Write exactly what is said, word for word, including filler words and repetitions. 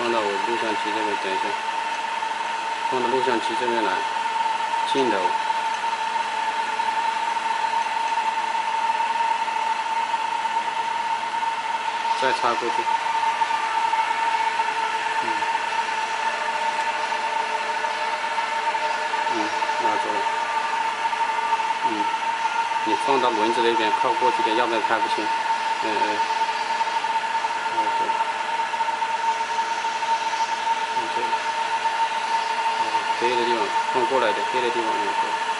放到我录像机这边，等一下，放到录像机这边来，镜头，再插过去，嗯，嗯，拿走了，嗯，你放到轮子那边靠过去点，要不然看不清，嗯嗯。 OK， 嗯，对，哦，黑的地方放过来的，黑的地方用过。